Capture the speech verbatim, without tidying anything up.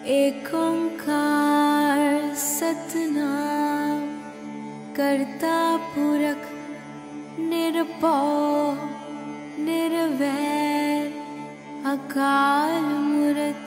एक ओंकार सतनाम करता पुरख निर्भव निर्वैर अकाल मूरत